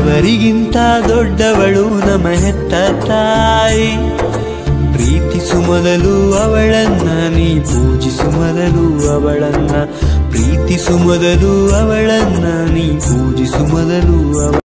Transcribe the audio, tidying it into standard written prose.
ಎಲ್ಲವರಿಗಿಂತ ದೊಡ್ಡವಳು ನಮ್ಮ ಹೆತ್ತ ತಾಯಿ. ಪ್ರೀತಿಸು ಮೊದಲು ಅವಳನ್ನ, ನೀ ಪೂಜಿಸು ಮೊದಲು ಅವಳನ್ನ. ಪ್ರೀತಿಸು ಮೊದಲು ಅವಳನ್ನ, ನೀ ಪೂಜಿಸು ಮೊದಲು